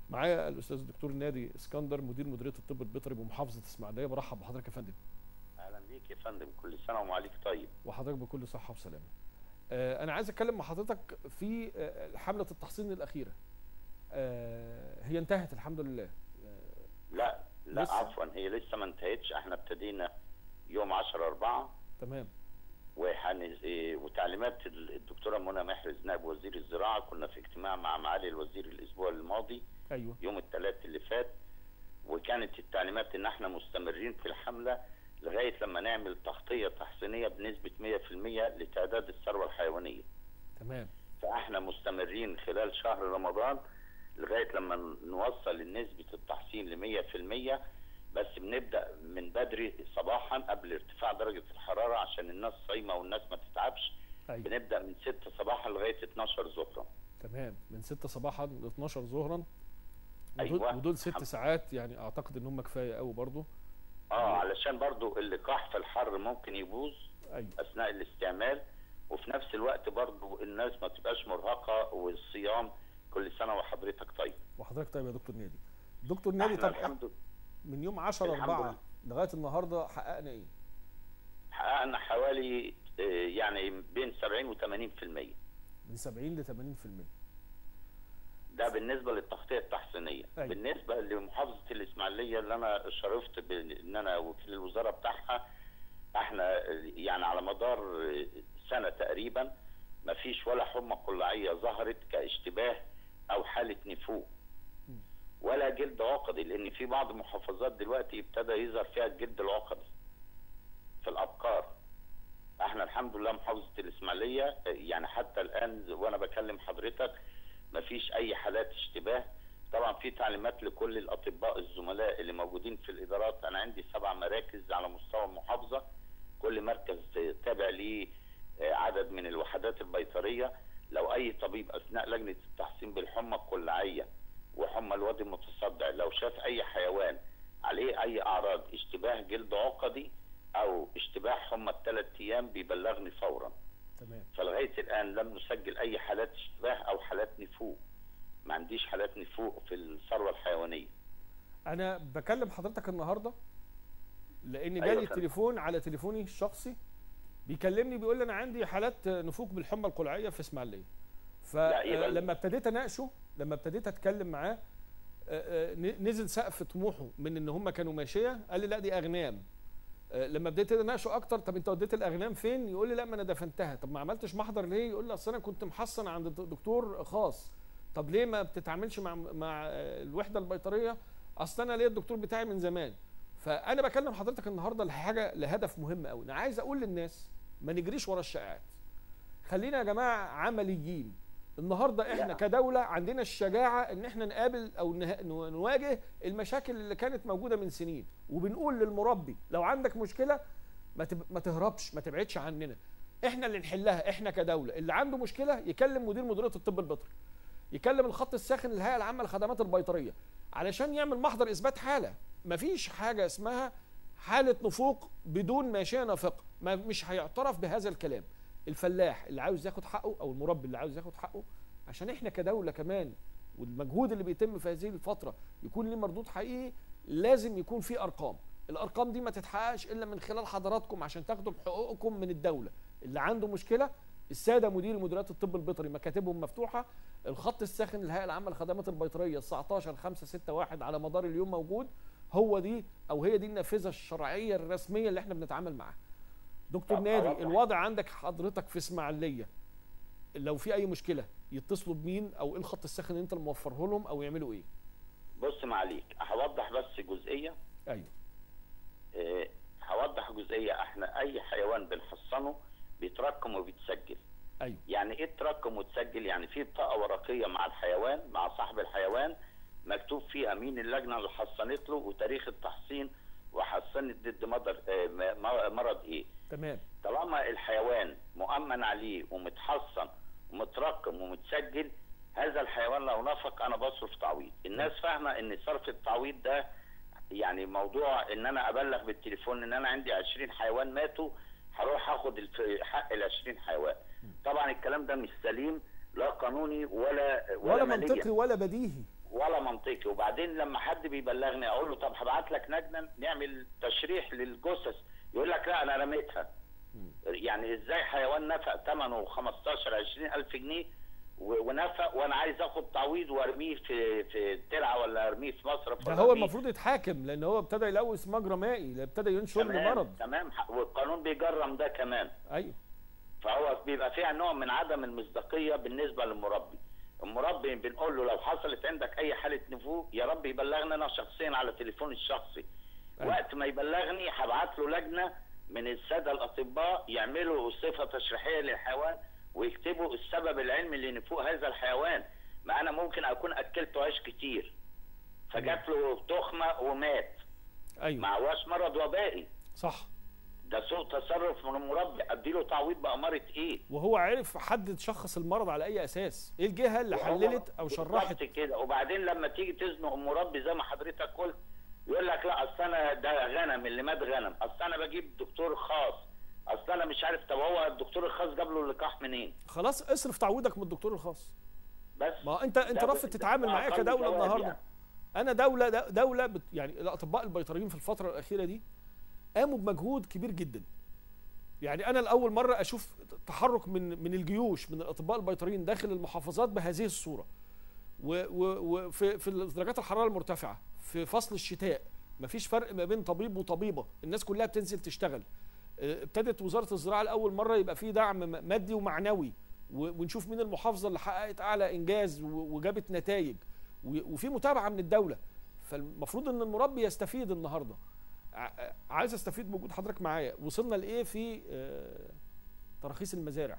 معايا الاستاذ الدكتور نادي اسكندر، مديريه الطب البيطري بمحافظه اسماعيليه. برحب بحضرتك يا فندم. اهلا بيك يا فندم، كل سنه ومعاليك طيب. وحضرتك بكل صحه وسلامه. انا عايز اتكلم مع حضرتك في حمله التحصين الاخيره. هي انتهت الحمد لله. لا عفوا، هي لسه ما انتهتش. احنا ابتدينا يوم 10/4. تمام. وتعليمات الدكتوره منى محرز نائب وزير الزراعه، كنا في اجتماع مع معالي الوزير الاسبوع الماضي. ايوه. يوم الثلاث اللي فات، وكانت التعليمات ان احنا مستمرين في الحمله لغايه لما نعمل تغطيه تحصينيه بنسبه 100% لتعداد الثروه الحيوانيه. تمام. فاحنا مستمرين خلال شهر رمضان لغايه لما نوصل لنسبه التحصين ل 100%. بس بنبدا من بدري صباحا قبل ارتفاع درجه الحراره عشان الناس صايمه والناس ما تتعبش. أيوة. بنبدا من 6 صباحا لغايه 12 ظهرا. تمام، من 6 صباحا ل 12 ظهرا. ايوه. ودول 6 ساعات، يعني اعتقد ان هم كفايه قوي برضه. علشان برضه اللقاح في الحر ممكن يبوظ. أيوة. اثناء الاستعمال، وفي نفس الوقت برضه الناس ما تبقاش مرهقه، والصيام. كل سنه وحضرتك طيب. وحضرتك طيب يا دكتور نادي. دكتور نادي، طب من يوم 10/4 لغايه النهارده حققنا ايه؟ حققنا حوالي يعني بين 70 و 80%. من 70 ل 80%. ده بالنسبه للتغطيه التحصينيه. أيوة. بالنسبه لمحافظه الاسماعيليه اللي انا شرفت بان انا وكيل الوزاره بتاعها، احنا يعني على مدار سنه تقريبا ما فيش ولا حمى قلعيه ظهرت كاشتباه او حاله نفوق ولا جلد عقدي، لان في بعض المحافظات دلوقتي ابتدى يظهر فيها الجلد العقدي في الابقار. احنا الحمد لله محافظه الاسماعيليه يعني حتى الان وانا بكلم حضرتك ما فيش اي حالات اشتباه. طبعا في تعليمات لكل الاطباء الزملاء اللي موجودين في الادارات. انا عندي 7 مراكز على مستوى المحافظه، كل مركز تابع ليه عدد من الوحدات البيطريه. لو اي طبيب اثناء لجنه التحصين بالحمى القلعيه وحمى الوادي المتصدع لو شاف اي حيوان عليه اي اعراض اشتباه جلد عقدي او اشتباه حمى ال3 ايام بيبلغني فورا. تمام. فلغايه الان لم نسجل اي حالات اشتباه او حالات نفوق. ما عنديش حالات نفوق في الثروه الحيوانيه. انا بكلم حضرتك النهارده لان جالي أيوة التليفون على تليفوني الشخصي، بيكلمني بيقول لي انا عندي حالات نفوق بالحمى القلعيه في اسماعيليه. فلما ابتديت اناقشه، لما ابتديت اتكلم معاه، نزل سقف طموحه من ان هم كانوا ماشيه، قال لي لا دي اغنام. لما بديت اناقشه اكتر، طب انت وديت الاغنام فين؟ يقول لي لا ما انا دفنتها. طب ما عملتش محضر ليه؟ يقول لي اصل انا كنت محصن عند دكتور خاص. طب ليه ما بتتعاملش مع الوحده البيطريه؟ اصل انا ليا الدكتور بتاعي من زمان. فانا بكلم حضرتك النهارده لحاجه، لهدف مهم قوي. انا عايز اقول للناس ما نجريش ورا الشائعات. خلينا يا جماعه عمليين. النهارده احنا كدوله عندنا الشجاعه ان احنا نقابل او نواجه المشاكل اللي كانت موجوده من سنين، وبنقول للمربي لو عندك مشكله ما تهربش، ما تبعدش عننا، احنا اللي نحلها. احنا كدوله اللي عنده مشكله يكلم مديريه الطب البيطري، يكلم الخط الساخن للهيئه العامه للخدمات البيطريه علشان يعمل محضر اثبات حاله. مفيش حاجه اسمها حاله نفوق بدون ماشيه نافقه، مش هيعترف بهذا الكلام. الفلاح اللي عاوز ياخد حقه او المربي اللي عاوز ياخد حقه، عشان احنا كدوله كمان والمجهود اللي بيتم في هذه الفتره يكون ليه مردود حقيقي، لازم يكون في ارقام. الارقام دي ما تتحققش الا من خلال حضراتكم عشان تاخدوا حقوقكم من الدوله. اللي عنده مشكله، الساده مديريات الطب البيطري مكاتبهم مفتوحه، الخط الساخن للهيئه العامه للخدمات البيطريه 19/561 على مدار اليوم موجود. هي دي النافذه الشرعيه الرسميه اللي احنا بنتعامل معاها. دكتور نادي، الوضع عندك حضرتك في اسماعيليه لو في اي مشكله يتصلوا بمين، او ايه الخط الساخن اللي انت موفره لهم، او يعملوا ايه؟ بص معاليك، هوضح بس جزئيه. ايوه. هوضح جزئيه. احنا اي حيوان بنحصنه بيترقم وبيتسجل. ايوه. يعني ايه ترقم وتسجل؟ يعني في بطاقه ورقيه مع الحيوان، مع صاحب الحيوان، مكتوب فيها مين اللجنه اللي حصنت له وتاريخ التحصين وحصنت ضد مرض ايه. تمام. طالما الحيوان مؤمن عليه ومتحصن ومترقم ومتسجل، هذا الحيوان لو نفق انا بصرف تعويض. الناس فاهمه ان صرف التعويض ده يعني موضوع ان انا ابلغ بالتليفون ان انا عندي 20 حيوان ماتوا هروح اخد حق ال20 حيوان. طبعا الكلام ده مش سليم، لا قانوني ولا منطقي ولا بديهي. ولا منطقي. وبعدين لما حد بيبلغني اقول له طب هبعت لك لجنه نعمل تشريح للجثث، يقول لك لا انا رميتها. يعني ازاي حيوان نفق ثمنه 15 20 الف جنيه ونفق وانا عايز اخد تعويض وارميه في الترعه ولا ارميه في مصرف؟ ده هو المفروض يتحاكم لان هو ابتدى يلوث مجرى مائي، ابتدى ينشر مرض. تمام، والقانون بيجرم ده كمان. ايوه. فهو بيبقى فيها نوع من عدم المصداقيه بالنسبه للمربي. المربي بنقول له لو حصلت عندك اي حاله نفوق يا رب يبلغني انا شخصيا على تليفوني الشخصي. أيوة. وقت ما يبلغني هبعت له لجنه من الساده الاطباء يعملوا صفه تشريحيه للحيوان ويكتبوا السبب العلمي لنفوق هذا الحيوان. ما انا ممكن اكون اكلته عيش كتير فجات له تخمه ومات. ايوه. ما هواش مرض وبائي. صح. ده سوء تصرف من المربي، اديله تعويض بأمارة ايه؟ وهو عرف حدد شخص المرض على اي اساس؟ ايه الجهه اللي حللت او شرحت كده؟ وبعدين لما تيجي تزنق المربي زي ما حضرتك قلت يقول لك لا اصل انا ده غنم اللي مات غنم، اصل انا بجيب دكتور خاص، اصل انا مش عارف. طب هو الدكتور الخاص جاب له اللقاح منين؟ خلاص اصرف تعويضك من الدكتور الخاص. بس ما انت رافض تتعامل معايا كدوله النهارده. يعني. انا دوله يعني الاطباء البيطريين في الفتره الاخيره دي قاموا بمجهود كبير جدا. يعني انا لاول مره اشوف تحرك من الجيوش من الاطباء البيطريين داخل المحافظات بهذه الصوره. وفي درجات الحراره المرتفعه في فصل الشتاء مفيش فرق ما بين طبيب وطبيبه، الناس كلها بتنزل تشتغل. ابتدت وزاره الزراعه لاول مره يبقى في دعم مادي ومعنوي، ونشوف مين المحافظه اللي حققت اعلى انجاز وجابت نتائج، وفي متابعه من الدوله. فالمفروض ان المربي يستفيد النهارده. عايز استفيد بوجود حضرتك معايا. وصلنا لايه في تراخيص المزارع؟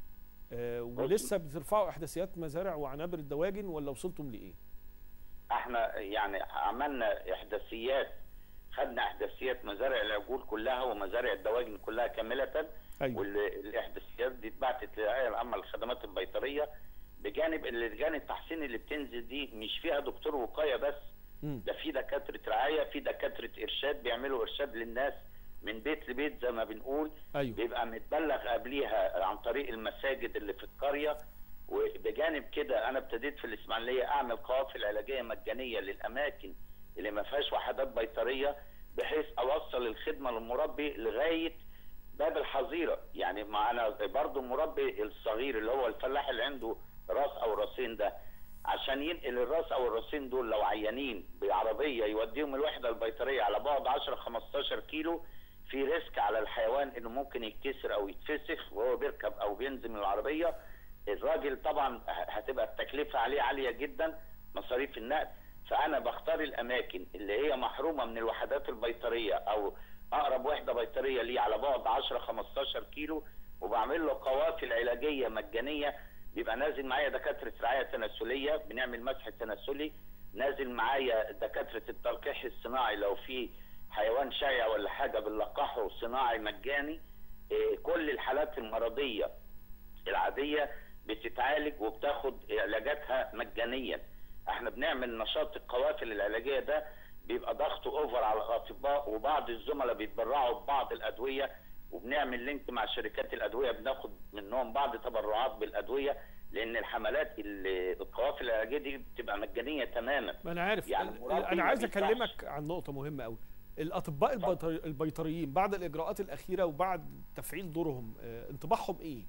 ولسه بترفعوا احداثيات مزارع وعنابر الدواجن ولا وصلتم لايه؟ احنا يعني عملنا احداثيات، خدنا احداثيات مزارع العجول كلها ومزارع الدواجن كلها كامله. أيوة. والاحداثيات دي اتبعتت للهيئه العامه للخدمات البيطريه، بجانب لجان التحسين اللي بتنزل دي مش فيها دكتور وقايه بس، ده في دكاتره رعايه، في دكاتره ارشاد بيعملوا ارشاد للناس من بيت لبيت زي ما بنقول. أيوة. بيبقى متبلغ قبليها عن طريق المساجد اللي في القريه. وبجانب كده انا ابتديت في الاسماعيليه اعمل قوافل علاجيه مجانيه للاماكن اللي ما فيهاش وحدات بيطريه، بحيث اوصل الخدمه للمربي لغايه باب الحظيره. يعني ما انا برضو المربي الصغير اللي هو الفلاح اللي عنده راس او راسين ده، عشان ينقل الراس او الراسين دول لو عيانين بعربيه يوديهم الوحده البيطريه على بعد 10 15 كيلو، في ريسك على الحيوان انه ممكن يتكسر او يتفسخ وهو بيركب او بينزل من العربيه. الراجل طبعا هتبقى التكلفه عليه عاليه جدا، مصاريف النقل. فانا بختار الاماكن اللي هي محرومه من الوحدات البيطريه او اقرب وحده بيطريه ليه على بعد 10 15 كيلو، وبعمل له قوافل علاجيه مجانيه. بيبقى نازل معايا دكاتره رعايه تناسليه بنعمل مسح تناسلي، نازل معايا دكاتره التلقيح الصناعي لو في حيوان شائع ولا حاجه بنلقحه صناعي مجاني. كل الحالات المرضيه العاديه بتتعالج وبتاخد علاجاتها مجانيا. احنا بنعمل نشاط القوافل العلاجيه ده بيبقى ضغطه اوفر على الاطباء، وبعض الزملاء بيتبرعوا ببعض الادويه، وبنعمل لينك مع شركات الادويه بناخد منهم بعض تبرعات بالادويه، لان الحملات القوافل العلاجيه دي بتبقى مجانيه تماما. ما انا عارف. يعني انا عايز اكلمك عن نقطه مهمه قوي. الاطباء البيطريين بعد الاجراءات الاخيره وبعد تفعيل دورهم انطباعهم ايه؟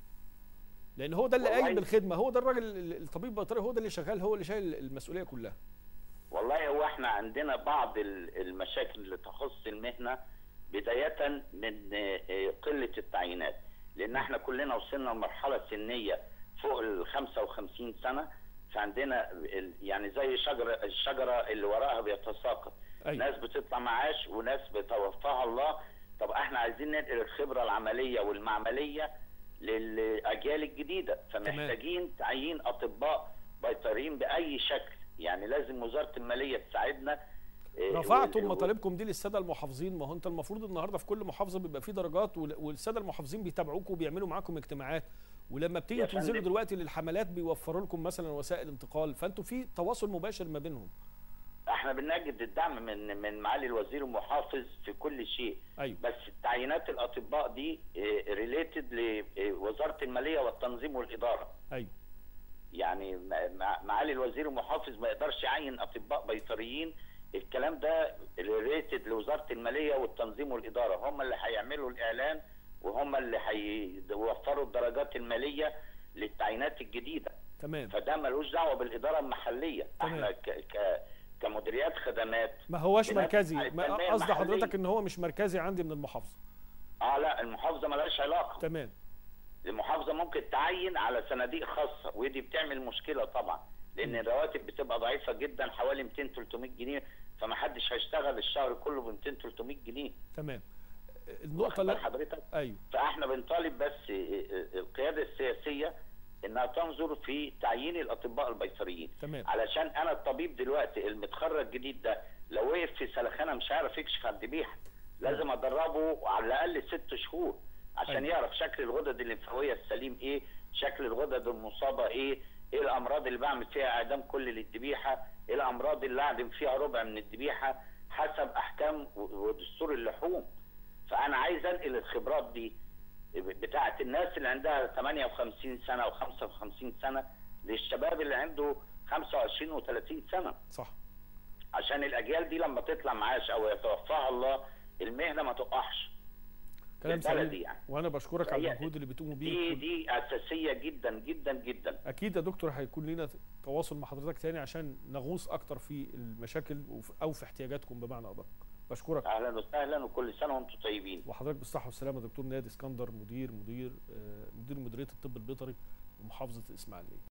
لان هو ده اللي قايم بالخدمه، هو ده الراجل الطبيب البيطري، هو ده اللي شغال، هو اللي شايل المسؤوليه كلها. والله هو احنا عندنا بعض المشاكل اللي تخص المهنه، بدايه من قله التعيينات، لان احنا كلنا وصلنا لمرحله سنيه فوق ال 55 سنه، فعندنا يعني زي الشجره اللي وراها بيتساقط. أيوة. ناس بتطلع معاش وناس بتوفاها الله. طب احنا عايزين ننقل الخبره العمليه والمعمليه للاجيال الجديده، فمحتاجين تعيين اطباء بيطريين باي شكل. يعني لازم وزاره الماليه تساعدنا. رفعتم مطالبكم دي للساده المحافظين؟ ما هو انت المفروض النهارده في كل محافظه بيبقى في درجات، والساده المحافظين بيتابعوكم وبيعملوا معاكم اجتماعات، ولما بتيجي تنزلوا دلوقتي للحملات بيوفروا لكم مثلا وسائل انتقال، فانتوا في تواصل مباشر ما بينهم. احنا بنجد الدعم من معالي الوزير المحافظ في كل شيء. أيوة. بس تعيينات الاطباء دي ريليتد لوزاره الماليه والتنظيم والاداره. ايوه. يعني معالي الوزير المحافظ ما يقدرش يعين اطباء بيطريين. الكلام ده ريتد لوزاره الماليه والتنظيم والاداره، هم اللي هيعملوا الاعلان وهم اللي هيوفروا الدرجات الماليه للتعيينات الجديده. تمام. فده ملوش دعوه بالاداره المحليه. تمام. احنا كمديريات خدمات ما هوش مركزي. قصد حضرتك ان هو مش مركزي عندي من المحافظه؟ لا، المحافظه مالهاش علاقه. تمام. المحافظه ممكن تعين على صناديق خاصه، ودي بتعمل مشكله طبعا، لان الرواتب بتبقى ضعيفه جدا، حوالي 200 300 جنيه، فما حدش هيشتغل الشهر كله ب 200 300 جنيه. تمام. النقطه اللي حضرتك ايوه، فاحنا بنطالب بس القياده السياسيه انها تنظر في تعيين الاطباء البيطريين. تمام. علشان انا الطبيب دلوقتي المتخرج جديد ده لو وقف في سلخانه مش هيعرف يكشف عن ذبيحه، لازم ادربه على الاقل 6 شهور عشان يعرف شكل الغدد الليمفاويه السليم ايه، شكل الغدد المصابه ايه الامراض اللي بعمل فيها اعدام كل للذبيحه، ايه الامراض اللي اعدم فيها ربع من الذبيحه حسب احكام ودستور اللحوم. فانا عايز انقل الخبرات دي بتاعه الناس اللي عندها 58 سنه و55 سنه للشباب اللي عنده 25 و30 سنه. صح. عشان الاجيال دي لما تطلع معاش او يتوفاها الله المهنه ما تقعش. كلام سليم يعني. وانا بشكرك على المجهود اللي بتقوموا بيه. دي اساسيه جدا جدا جدا. اكيد يا دكتور هيكون لنا تواصل مع حضرتك تاني عشان نغوص اكتر في المشاكل او في احتياجاتكم بمعنى ادق. بشكرك. اهلا وسهلا وكل سنه وانتم طيبين. وحضرتك بالصحه والسلامه. دكتور نادي اسكندر، مدير مديريه الطب البيطري بمحافظه الاسماعيليه.